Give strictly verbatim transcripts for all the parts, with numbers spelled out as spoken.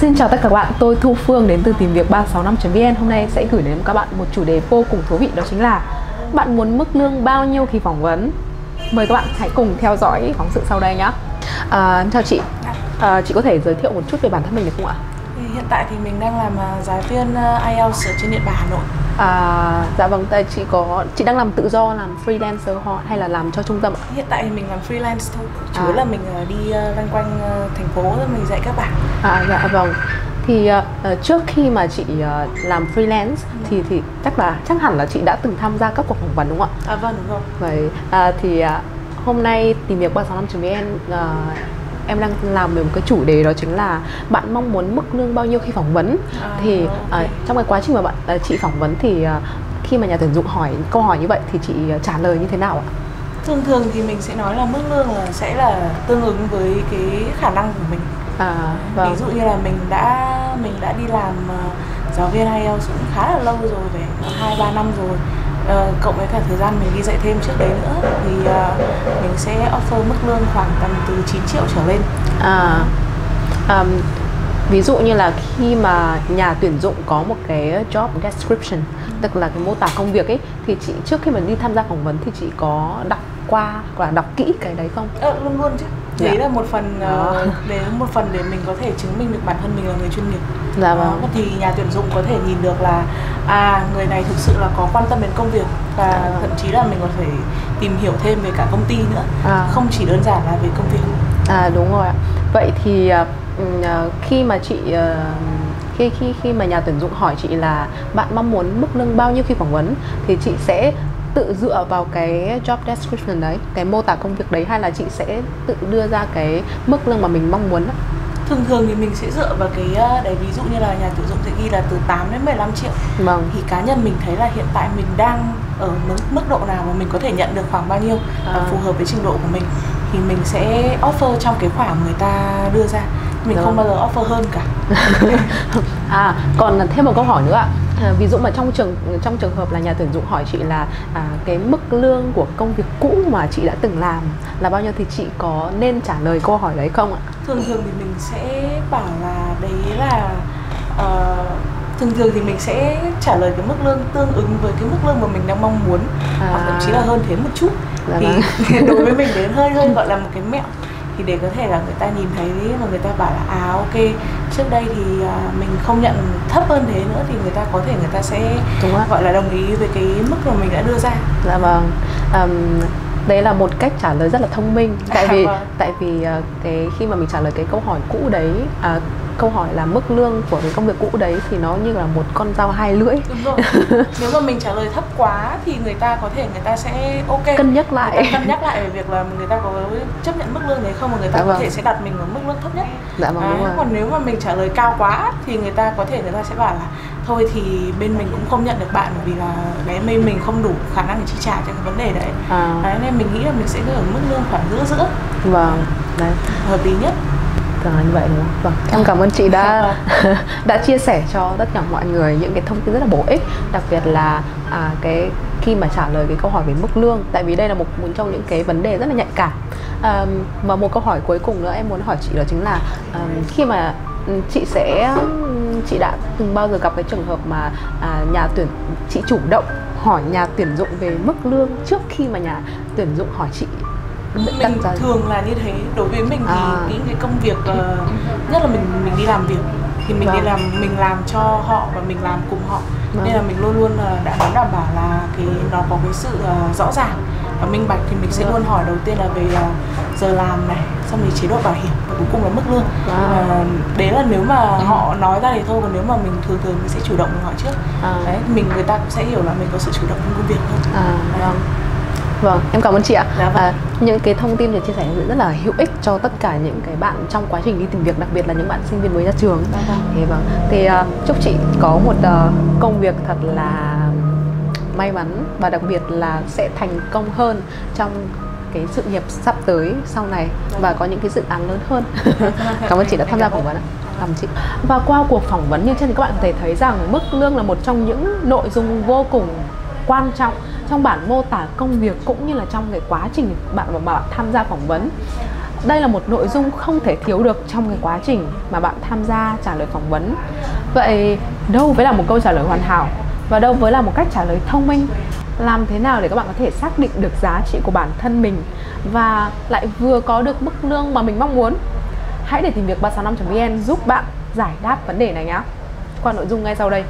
Xin chào tất cả các bạn, tôi Thu Phương đến từ tìm việc ba sáu năm chấm vn. Hôm nay sẽ gửi đến các bạn một chủ đề vô cùng thú vị, đó chính là bạn muốn mức lương bao nhiêu khi phỏng vấn. Mời các bạn hãy cùng theo dõi phóng sự sau đây nhé. À, chào chị, à, chị có thể giới thiệu một chút về bản thân mình được không ạ? Hiện tại thì mình đang làm giáo viên ai eo ở trên địa bàn Hà Nội. À, dạ vâng, tại chị có chị đang làm tự do, làm freelancer ho hay là làm cho trung tâm ạ? Hiện tại thì mình làm freelance thôi, chủ yếu à. là mình đi loanh quanh thành phố rồi mình dạy các bạn. À dạ vâng. Thì uh, trước khi mà chị uh, làm freelance ừ. thì thì chắc là chắc hẳn là chị đã từng tham gia các cuộc phỏng vấn đúng không ạ? À vâng, đúng rồi. Vậy uh, thì uh, hôm nay tìm việc ba sáu năm chấm vn uh, em đang làm về một cái chủ đề, đó chính là bạn mong muốn mức lương bao nhiêu khi phỏng vấn. À, thì okay. uh, trong cái quá trình mà bạn uh, chị phỏng vấn thì uh, khi mà nhà tuyển dụng hỏi câu hỏi như vậy thì chị uh, trả lời như thế nào ạ? Thường thường thì mình sẽ nói là mức lương là sẽ là tương ứng với cái khả năng của mình. À, vâng. Ví dụ như là mình đã mình đã đi làm uh, giáo viên ai eo cũng khá là lâu rồi, về hai ba năm rồi. Uh, cộng với cả thời gian mình đi dạy thêm trước đấy nữa thì uh, mình sẽ offer mức lương khoảng tầm từ chín triệu trở lên. À, um, ví dụ như là khi mà nhà tuyển dụng có một cái job description, ừ. tức là cái mô tả công việc ấy, thì chị trước khi mà đi tham gia phỏng vấn thì chị có đọc qua và đọc kỹ cái đấy không? Ờ, luôn luôn chứ. Đấy dạ. là một phần uh, để một phần để mình có thể chứng minh được bản thân mình là người chuyên nghiệp. Dạ vâng. Uh, thì nhà tuyển dụng có thể nhìn được là à người này thực sự là có quan tâm đến công việc, và dạ. thậm chí là mình còn phải tìm hiểu thêm về cả công ty nữa, à. không chỉ đơn giản là về công việc. À đúng rồi ạ. Vậy thì uh, khi mà chị uh, khi khi khi mà nhà tuyển dụng hỏi chị là bạn mong muốn mức lương bao nhiêu khi phỏng vấn, thì chị sẽ tự dựa vào cái job description đấy, cái mô tả công việc đấy, hay là chị sẽ tự đưa ra cái mức lương mà mình mong muốn? Thường thường thì mình sẽ dựa vào cái đấy, ví dụ như là nhà tuyển dụng sẽ ghi là từ tám đến mười lăm triệu. Vâng. Thì cá nhân mình thấy là hiện tại mình đang ở mức, mức độ nào mà mình có thể nhận được khoảng bao nhiêu à. phù hợp với trình độ của mình, thì mình sẽ offer trong cái khoảng người ta đưa ra. Mình Đúng. không bao giờ offer hơn cả. À, còn thêm một câu hỏi nữa ạ. À, ví dụ mà trong trường trong trường hợp là nhà tuyển dụng hỏi chị là à, cái mức lương của công việc cũ mà chị đã từng làm là bao nhiêu, thì chị có nên trả lời câu hỏi đấy không ạ? Thường thường thì mình sẽ bảo là đấy là uh, thường thường thì mình sẽ trả lời cái mức lương tương ứng với cái mức lương mà mình đang mong muốn, à. hoặc thậm chí là hơn thế một chút. Dạ thì vâng. đối với mình đến hơi hơi gọi là một cái mẹo, thì để có thể là người ta nhìn thấy mà người ta bảo là à ok, trước đây thì uh, mình không nhận thấp hơn thế nữa, thì người ta có thể người ta sẽ gọi là đồng ý với cái mức mà mình đã đưa ra. Dạ vâng. Um, đấy là một cách trả lời rất là thông minh, tại vì vâng. tại vì uh, cái khi mà mình trả lời cái câu hỏi cũ đấy, uh, câu hỏi là mức lương của cái công việc cũ đấy, thì nó như là một con dao hai lưỡi. Đúng rồi. Nếu mà mình trả lời thấp quá thì người ta có thể người ta sẽ ok cân nhắc lại, người ta cân nhắc lại về việc là người ta có chấp nhận mức lương đấy không, mà người ta dạ có vâng. thể sẽ đặt mình ở mức lương thấp nhất. Dạ vâng, đúng rồi. Còn nếu mà mình trả lời cao quá thì người ta có thể người ta sẽ bảo là thôi thì bên mình cũng không nhận được bạn, bởi vì là cái bên mình không đủ khả năng để chi trả cho cái vấn đề đấy. À. Đấy, nên mình nghĩ là mình sẽ ở mức lương khoảng giữa giữa. Vâng. Đấy, hợp lý nhất. Là như vậy đúng không? Vâng. Em cảm ơn chị đã đã chia sẻ cho tất cả mọi người những cái thông tin rất là bổ ích, đặc biệt là à, cái khi mà trả lời cái câu hỏi về mức lương, tại vì đây là một, một trong những cái vấn đề rất là nhạy cảm. À, và một câu hỏi cuối cùng nữa em muốn hỏi chị, đó chính là à, khi mà chị sẽ chị đã từng bao giờ gặp cái trường hợp mà à, nhà tuyển chị chủ động hỏi nhà tuyển dụng về mức lương trước khi mà nhà tuyển dụng hỏi chị? Mình thường là như thế. Đối với mình thì à. những cái công việc uh, nhất là mình mình đi làm việc thì mình vâng. đi làm mình làm cho họ và mình làm cùng họ, vâng. nên là mình luôn luôn uh, đã muốn đảm bảo là cái nó có cái sự uh, rõ ràng và minh bạch. Thì mình sẽ vâng. luôn hỏi đầu tiên là về uh, giờ làm này, xong rồi chế độ bảo hiểm, và cuối cùng là mức lương. Vâng. uh, đấy là nếu mà ừ. họ nói ra thì thôi, còn nếu mà mình thường thường mình sẽ chủ động mình hỏi trước. À. Đấy, mình người ta cũng sẽ hiểu là mình có sự chủ động trong công việc hơn. À, vâng. Vâng, em cảm ơn chị ạ. Dạ vâng. à, Những cái thông tin và chia sẻ rất là hữu ích cho tất cả những cái bạn trong quá trình đi tìm việc, đặc biệt là những bạn sinh viên mới ra trường. Dạ vâng. Thì, vâng. Thì uh, chúc chị có một uh, công việc thật là may mắn, và đặc biệt là sẽ thành công hơn trong cái sự nghiệp sắp tới sau này, dạ và có những cái dự án lớn hơn. Cảm ơn chị đã tham gia phỏng vấn ạ. Cảm ơn chị. Và qua cuộc phỏng vấn như trên thì các bạn có thể thấy rằng mức lương là một trong những nội dung vô cùng quan trọng trong bản mô tả công việc, cũng như là trong cái quá trình bạn mà bạn tham gia phỏng vấn. đây là một nội dung không thể thiếu được trong cái quá trình mà bạn tham gia trả lời phỏng vấn. Vậy đâu mới là một câu trả lời hoàn hảo và đâu mới là một cách trả lời thông minh? Làm thế nào để các bạn có thể xác định được giá trị của bản thân mình và lại vừa có được mức lương mà mình mong muốn? Hãy để tìm việc ba sáu năm chấm vn giúp bạn giải đáp vấn đề này nhé, qua nội dung ngay sau đây.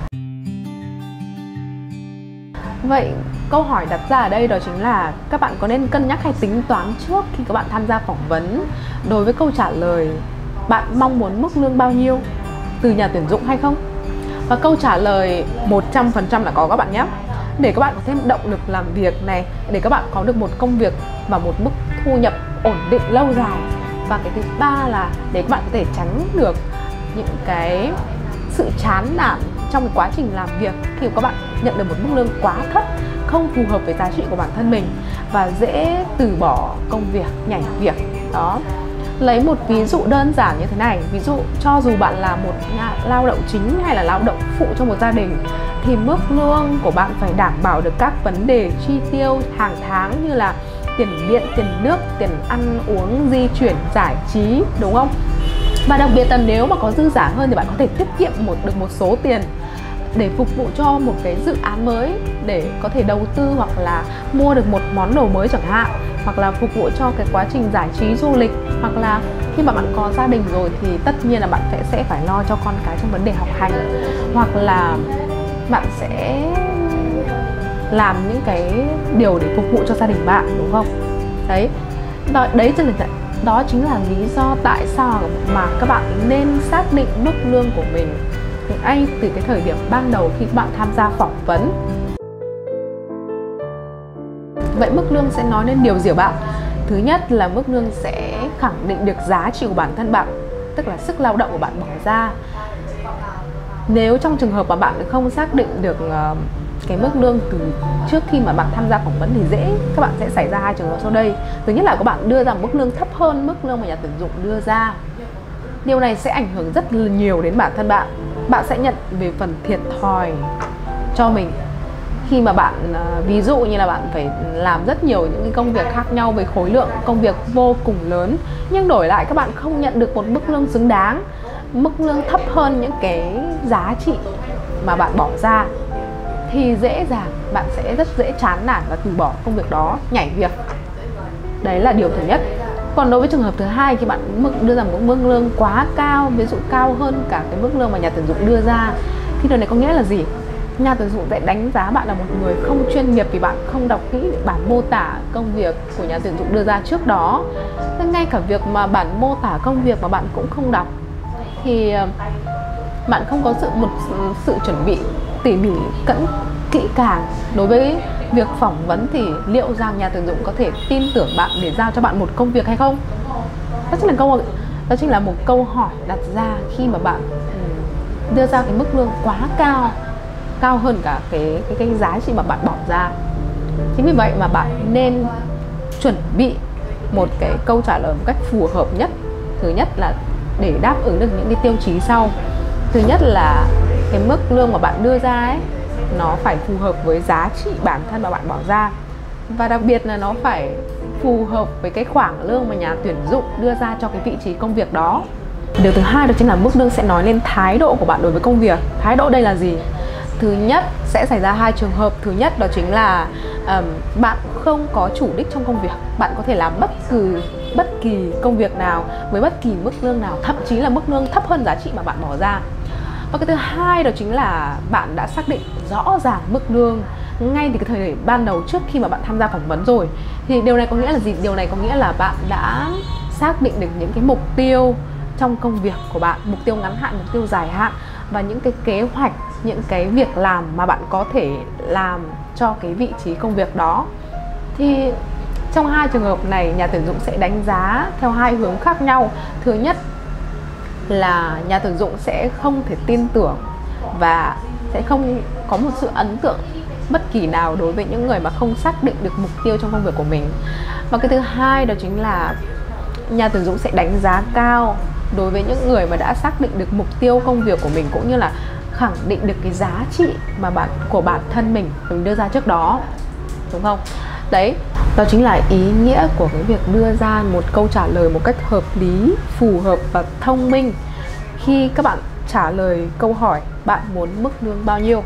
Vậy câu hỏi đặt ra ở đây đó chính là các bạn có nên cân nhắc hay tính toán trước khi các bạn tham gia phỏng vấn đối với câu trả lời bạn mong muốn mức lương bao nhiêu từ nhà tuyển dụng hay không? Và câu trả lời một trăm phần trăm là có các bạn nhé. Để các bạn có thêm động lực làm việc này, để các bạn có được một công việc và một mức thu nhập ổn định lâu dài. Và cái thứ ba là để các bạn có thể tránh được những cái sự chán nản trong cái quá trình làm việc khi các bạn nhận được một mức lương quá thấp, không phù hợp với giá trị của bản thân mình và dễ từ bỏ công việc, nhảy việc. Đó. Lấy một ví dụ đơn giản như thế này, ví dụ cho dù bạn là một nhà lao động chính hay là lao động phụ trong một gia đình thì mức lương của bạn phải đảm bảo được các vấn đề chi tiêu hàng tháng như là tiền điện, tiền nước, tiền ăn uống, di chuyển, giải trí, đúng không? Và đặc biệt là nếu mà có dư giả hơn thì bạn có thể tiết kiệm một được một số tiền để phục vụ cho một cái dự án mới, để có thể đầu tư hoặc là mua được một món đồ mới chẳng hạn, hoặc là phục vụ cho cái quá trình giải trí du lịch, hoặc là khi mà bạn có gia đình rồi thì tất nhiên là bạn sẽ sẽ phải lo cho con cái trong vấn đề học hành, hoặc là bạn sẽ làm những cái điều để phục vụ cho gia đình bạn, đúng không? Đấy, đó, đấy chính là đó chính là lý do tại sao mà các bạn nên xác định mức lương của mình ngay từ cái thời điểm ban đầu khi các bạn tham gia phỏng vấn. Vậy mức lương sẽ nói lên điều gì bạn? Thứ nhất là mức lương sẽ khẳng định được giá trị của bản thân bạn, tức là sức lao động của bạn bỏ ra. Nếu trong trường hợp mà bạn không xác định được uh, cái mức lương từ trước khi mà bạn tham gia phỏng vấn thì dễ các bạn sẽ xảy ra hai trường hợp sau đây. Thứ nhất là các bạn đưa ra một mức lương thấp hơn mức lương mà nhà tuyển dụng đưa ra. Điều này sẽ ảnh hưởng rất nhiều đến bản thân bạn. Bạn sẽ nhận về phần thiệt thòi cho mình khi mà bạn, ví dụ như là bạn phải làm rất nhiều những cái công việc khác nhau với khối lượng công việc vô cùng lớn, nhưng đổi lại các bạn không nhận được một mức lương xứng đáng, mức lương thấp hơn những cái giá trị mà bạn bỏ ra, thì dễ dàng bạn sẽ rất dễ chán nản và từ bỏ công việc đó, nhảy việc. Đấy là điều thứ nhất. Còn đối với trường hợp thứ hai, khi bạn mức đưa ra một mức lương quá cao, ví dụ cao hơn cả cái mức lương mà nhà tuyển dụng đưa ra, thì điều này có nghĩa là gì? Nhà tuyển dụng sẽ đánh giá bạn là một người không chuyên nghiệp vì bạn không đọc kỹ bản mô tả công việc của nhà tuyển dụng đưa ra trước đó. Nên ngay cả việc mà bản mô tả công việc mà bạn cũng không đọc thì bạn không có sự một sự chuẩn bị tỉ mỉ cẩn kỹ càng đối với việc phỏng vấn thì liệu rằng nhà tuyển dụng có thể tin tưởng bạn để giao cho bạn một công việc hay không? Đó chính là câu đó chính là một câu hỏi đặt ra khi mà bạn đưa ra cái mức lương quá cao, cao hơn cả cái cái cái giá trị mà bạn bỏ ra. Chính vì vậy mà bạn nên chuẩn bị một cái câu trả lời một cách phù hợp nhất. Thứ nhất là để đáp ứng được những cái tiêu chí sau. Thứ nhất là cái mức lương mà bạn đưa ra ấy, nó phải phù hợp với giá trị bản thân mà bạn bỏ ra. Và đặc biệt là nó phải phù hợp với cái khoản lương mà nhà tuyển dụng đưa ra cho cái vị trí công việc đó. Điều thứ hai đó chính là mức lương sẽ nói lên thái độ của bạn đối với công việc. Thái độ đây là gì? Thứ nhất sẽ xảy ra hai trường hợp. Thứ nhất đó chính là um, bạn không có chủ đích trong công việc. Bạn có thể làm bất cứ bất kỳ công việc nào với bất kỳ mức lương nào, thậm chí là mức lương thấp hơn giá trị mà bạn bỏ ra. Và cái thứ hai đó chính là bạn đã xác định rõ ràng mức lương ngay từ cái thời điểm ban đầu trước khi mà bạn tham gia phỏng vấn rồi. Thì điều này có nghĩa là gì? Điều này có nghĩa là bạn đã xác định được những cái mục tiêu trong công việc của bạn, mục tiêu ngắn hạn, mục tiêu dài hạn và những cái kế hoạch, những cái việc làm mà bạn có thể làm cho cái vị trí công việc đó. Thì trong hai trường hợp này, nhà tuyển dụng sẽ đánh giá theo hai hướng khác nhau. Thứ nhất là nhà tuyển dụng sẽ không thể tin tưởng và sẽ không có một sự ấn tượng bất kỳ nào đối với những người mà không xác định được mục tiêu trong công việc của mình. Và cái thứ hai đó chính là nhà tuyển dụng sẽ đánh giá cao đối với những người mà đã xác định được mục tiêu công việc của mình, cũng như là khẳng định được cái giá trị mà bạn của bản thân mình mình đưa ra trước đó, đúng không? Đấy, Đó chính là ý nghĩa của cái việc đưa ra một câu trả lời một cách hợp lý, phù hợp và thông minh khi các bạn trả lời câu hỏi bạn muốn mức lương bao nhiêu.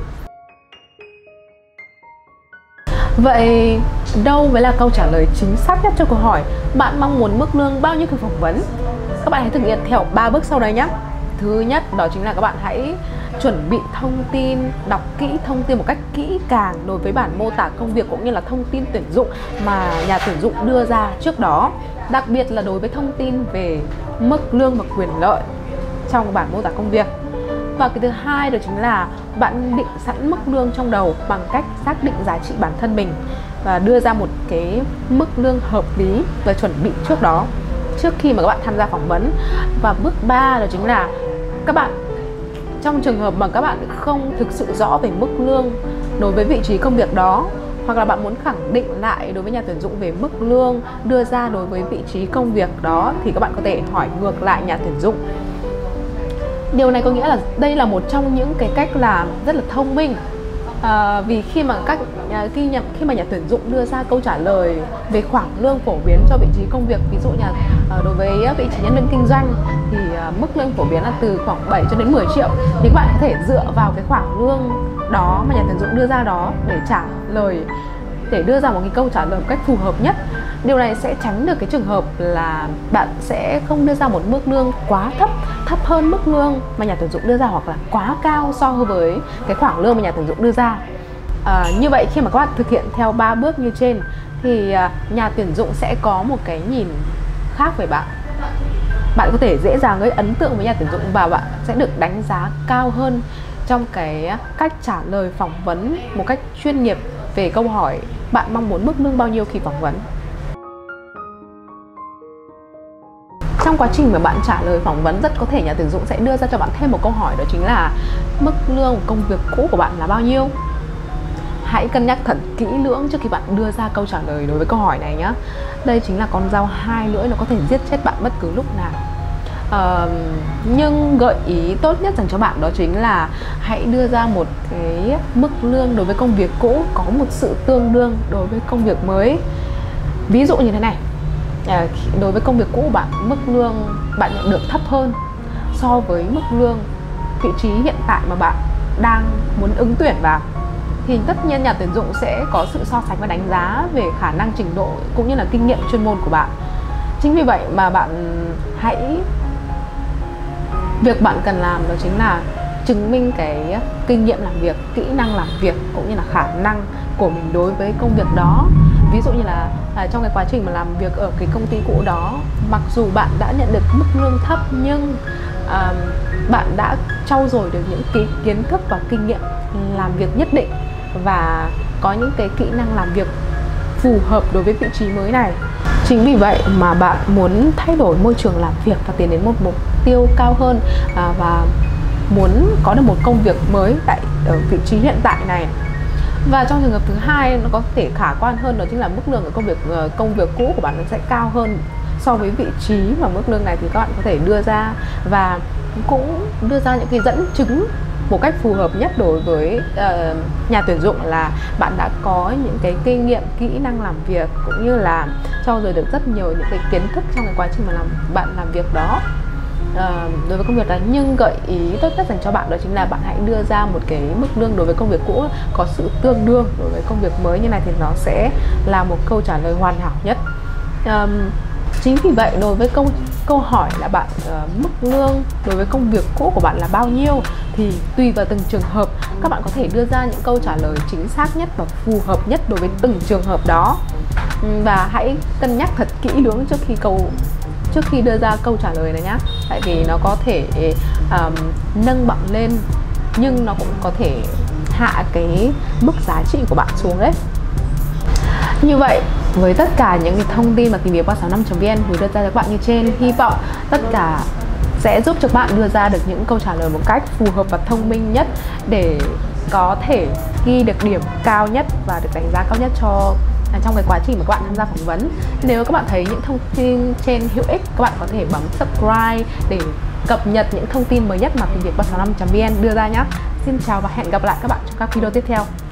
Vậy đâu mới là câu trả lời chính xác nhất cho câu hỏi bạn mong muốn mức lương bao nhiêu khi phỏng vấn? Các bạn hãy thực hiện theo ba bước sau đây nhé. Thứ nhất, đó chính là các bạn hãy chuẩn bị thông tin, đọc kỹ thông tin một cách kỹ càng đối với bản mô tả công việc cũng như là thông tin tuyển dụng mà nhà tuyển dụng đưa ra trước đó. Đặc biệt là đối với thông tin về mức lương và quyền lợi trong bản mô tả công việc. Và cái thứ hai đó chính là bạn định sẵn mức lương trong đầu bằng cách xác định giá trị bản thân mình và đưa ra một cái mức lương hợp lý và chuẩn bị trước đó, trước khi mà các bạn tham gia phỏng vấn. Và bước ba đó chính là các bạn, trong trường hợp mà các bạn không thực sự rõ về mức lương đối với vị trí công việc đó, hoặc là bạn muốn khẳng định lại đối với nhà tuyển dụng về mức lương đưa ra đối với vị trí công việc đó, thì các bạn có thể hỏi ngược lại nhà tuyển dụng. Điều này có nghĩa là đây là một trong những cái cách làm rất là thông minh. À, vì khi mà các khi, nhà, khi mà nhà tuyển dụng đưa ra câu trả lời về khoảng lương phổ biến cho vị trí công việc, ví dụ như à, đối với vị trí nhân viên kinh doanh thì à, mức lương phổ biến là từ khoảng bảy cho đến mười triệu, thì các bạn có thể dựa vào cái khoảng lương đó mà nhà tuyển dụng đưa ra đó để trả lời, để đưa ra một cái câu trả lời một cách phù hợp nhất. Điều này sẽ tránh được cái trường hợp là bạn sẽ không đưa ra một mức lương quá thấp, thấp hơn mức lương mà nhà tuyển dụng đưa ra, hoặc là quá cao so với cái khoảng lương mà nhà tuyển dụng đưa ra. À, như vậy khi mà các bạn thực hiện theo ba bước như trên thì à, nhà tuyển dụng sẽ có một cái nhìn khác về bạn. Bạn có thể dễ dàng gây ấn tượng với nhà tuyển dụng và bạn sẽ được đánh giá cao hơn trong cái cách trả lời phỏng vấn một cách chuyên nghiệp về câu hỏi bạn mong muốn mức lương bao nhiêu khi phỏng vấn. Trong quá trình mà bạn trả lời phỏng vấn, rất có thể nhà tuyển dụng sẽ đưa ra cho bạn thêm một câu hỏi, đó chính là mức lương của công việc cũ của bạn là bao nhiêu. Hãy cân nhắc thật kỹ lưỡng trước khi bạn đưa ra câu trả lời đối với câu hỏi này nhé. Đây chính là con dao hai lưỡi, nó có thể giết chết bạn bất cứ lúc nào. Uh, nhưng gợi ý tốt nhất dành cho bạn đó chính là hãy đưa ra một cái mức lương đối với công việc cũ có một sự tương đương đối với công việc mới. Ví dụ như thế này, uh, đối với công việc cũ của bạn, mức lương bạn nhận được thấp hơn so với mức lương vị trí hiện tại mà bạn đang muốn ứng tuyển vào, thì tất nhiên nhà tuyển dụng sẽ có sự so sánh và đánh giá về khả năng, trình độ cũng như là kinh nghiệm chuyên môn của bạn. Chính vì vậy mà bạn hãy Việc bạn cần làm đó chính là chứng minh cái kinh nghiệm làm việc, kỹ năng làm việc cũng như là khả năng của mình đối với công việc đó. Ví dụ như là à, trong cái quá trình mà làm việc ở cái công ty cũ đó, mặc dù bạn đã nhận được mức lương thấp nhưng à, bạn đã trau dồi được những cái kiến thức và kinh nghiệm làm việc nhất định và có những cái kỹ năng làm việc phù hợp đối với vị trí mới này. Chính vì vậy mà bạn muốn thay đổi môi trường làm việc và tiến đến một mục tiêu cao hơn à, và muốn có được một công việc mới tại ở vị trí hiện tại này. Và trong trường hợp thứ hai, nó có thể khả quan hơn, đó chính là mức lương ở công việc công việc cũ của bạn nó sẽ cao hơn so với vị trí mà mức lương này, thì các bạn có thể đưa ra và cũng đưa ra những cái dẫn chứng một cách phù hợp nhất đối với uh, nhà tuyển dụng là bạn đã có những cái kinh nghiệm, kỹ năng làm việc cũng như là trau dồi được rất nhiều những cái kiến thức trong cái quá trình mà làm bạn làm việc đó uh, đối với công việc đó. Nhưng gợi ý tốt nhất dành cho bạn đó chính là bạn hãy đưa ra một cái mức lương đối với công việc cũ có sự tương đương đối với công việc mới, như này thì nó sẽ là một câu trả lời hoàn hảo nhất. Um, Chính vì vậy đối với câu câu hỏi là bạn uh, mức lương đối với công việc cũ của bạn là bao nhiêu, thì tùy vào từng trường hợp các bạn có thể đưa ra những câu trả lời chính xác nhất và phù hợp nhất đối với từng trường hợp đó. Và hãy cân nhắc thật kỹ lưỡng trước khi câu trước khi đưa ra câu trả lời này nhé, tại vì nó có thể um, nâng bạn lên nhưng nó cũng có thể hạ cái mức giá trị của bạn xuống đấy. Như vậy, với tất cả những cái thông tin mà tìm việc ba sáu năm chấm vn vừa đưa ra cho các bạn như trên, hy vọng tất cả sẽ giúp cho bạn đưa ra được những câu trả lời một cách phù hợp và thông minh nhất để có thể ghi được điểm cao nhất và được đánh giá cao nhất cho trong cái quá trình mà các bạn tham gia phỏng vấn. Nếu các bạn thấy những thông tin trên hữu ích, các bạn có thể bấm subscribe để cập nhật những thông tin mới nhất mà tìm việc ba sáu năm chấm vn đưa ra nhé. Xin chào và hẹn gặp lại các bạn trong các video tiếp theo.